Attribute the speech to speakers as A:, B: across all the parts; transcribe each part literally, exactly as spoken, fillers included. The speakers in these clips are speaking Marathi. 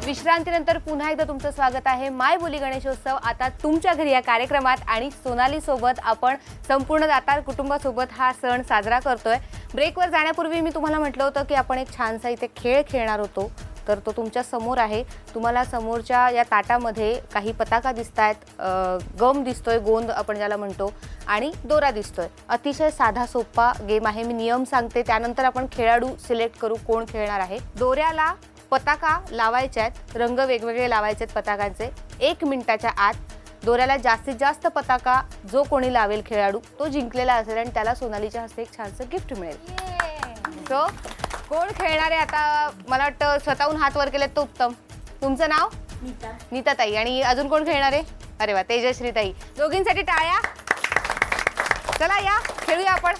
A: विश्रांतीनंतर पुन्हा एकदा तुमचं स्वागत आहे माय बोली गणेशोत्सव आता तुमच्या घरी या कार्यक्रमात आणि सोनाली सोबत आपण संपूर्ण दातार कुटुंबासोबत हा सण साजरा करतोय। ब्रेकवर जाण्यापूर्वी मी तुम्हाला म्हटलं होतं की आपण एक छानसा इथे खेळ खेळणार होतो, तर तो तुमच्या समोर आहे। तुम्हाला समोरच्या या ताटामध्ये काही पताका दिसतायत, गम दिसतोय, गोंद आपण ज्याला म्हणतो, आणि दोरा दिसतोय। अतिशय साधा सोपा गेम आहे। मी नियम सांगते त्यानंतर आपण खेळाडू सिलेक्ट करू कोण खेळणार आहे। दोऱ्याला पताका लावायचे आहेत, रंग वेगवेगळे लावायचे आहेत पताकांचे। एक मिनिटाच्या आत दोऱ्याला जास्तीत जास्त पताका जो कोणी लावेल खेळाडू तो जिंकलेला असेल आणि त्याला सोनालीच्या हस्ते एक छानसं गिफ्ट मिळेल। सो कोण खेळणार आहे आता? मला वाटतं स्वतःहून हात वर केलेत तो उत्तम। तुमचं नाव? नीता। नीता ताई। आणि अजून कोण खेळणार आहे? अरे वा, तेजश्री ताई। दोघींसाठी टाळ्या। चला या खेळूया आपण।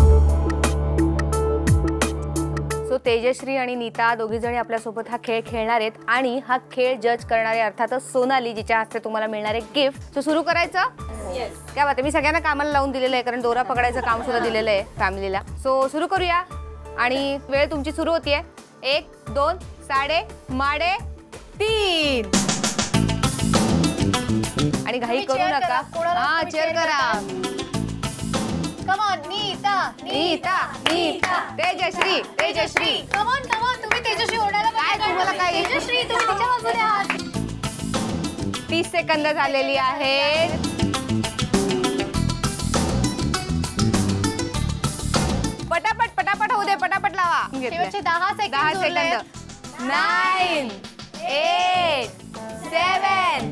A: सो तेजश्री आणि नीता दोघी जणी आपल्या सोबत हा खेळ खेळणार आहेत आणि हा खेळ जज करणारे अर्थातच सोनाली, जिच्या हस्ते तुम्हाला मिळणार आहे गिफ्ट। सो सुरू करायचं? येस। क्या बात आहे। मी सगळ्यांना कामाला लावून दिलेलं आहे कारण दोरा पकडायचं काम सुद्धा दिलेलं आहे फॅमिलीला। सो सुरू करूया आणि वेळ तुमची सुरू होतीये। एक दोन साडे माडे तीन आणि घाई करू नका। हा चेअर करा।
B: Come on Nita
A: Nita Nita Tejashri Tejashri
B: come on come on तुम्ही तेजश्री ओरडायला
A: काय तुम्हाला काय?
B: तेजश्री तुम्ही तिच्या बाजूने आहात।
A: तीस सेकंद झालेली आहेत। पटापट पटापट होऊ दे, पटापट लावा।
B: शेवटचे दहा सेकंद
A: दहा second. Nine eight seven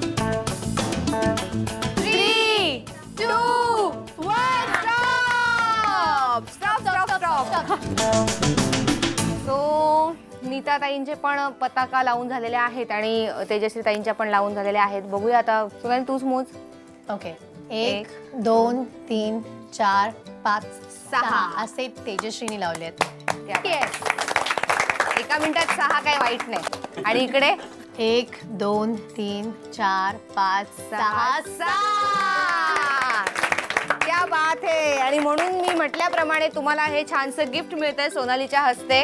A: three two one stop stop stop stop. So Nita ताईंचे पण पताका लावून झालेले आहेत आणि तेजश्री ताईंच्या पण लावून झालेल्या आहेत। बघूया आता सोनाली तूच मोज।
B: ओके, एक दोन तीन चार पाच
A: सहा
B: असे तेजश्रीने लावले आहेत।
A: एका मिनिटात सहा काही वाईट नाही। आणि इकडे
B: एक दोन तीन चार पाच सहा
A: सात। क्या बात है। आणि म्हणून मी म्हटल्याप्रमाणे तुम्हाला हे छानसं गिफ्ट मिळतंय सोनालीच्या हस्ते।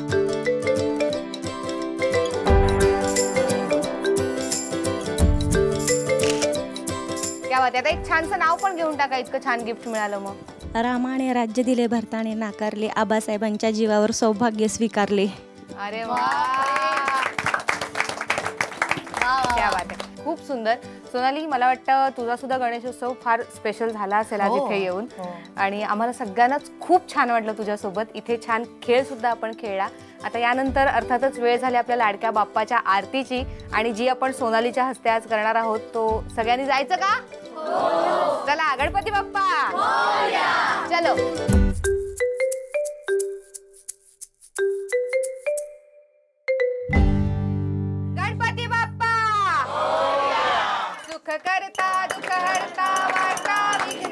A: क्या बात है। आता एक छानसं नाव पण घेऊन टाका, इतकं छान गिफ्ट मिळालं। मग
C: रामाने राज्य दिले, भरताने नाकारले, आबासाहेबांच्या जीवावर सौभाग्य स्वीकारले।
A: अरे वा, क्या बात आहे। खूप सुंदर। सोनाली, मला वाटतं तुझा सुद्धा गणेशोत्सव फार स्पेशल झाला असेल आज इथे येऊन। आणि आम्हाला सगळ्यांनाच खूप छान वाटलं तुझ्यासोबत। इथे छान खेळ सुद्धा आपण खेळला। आता यानंतर अर्थातच वेळ झाली आपल्या लाडक्या बाप्पाच्या आरतीची, आणि जी आपण सोनालीच्या हस्ते आज करणार आहोत। तो सगळ्यांनी जायचं का? चला, गणपती बाप्पा चलो। गणपती बाप्पा सुख करता दुःख हरता वार्ता विघ्न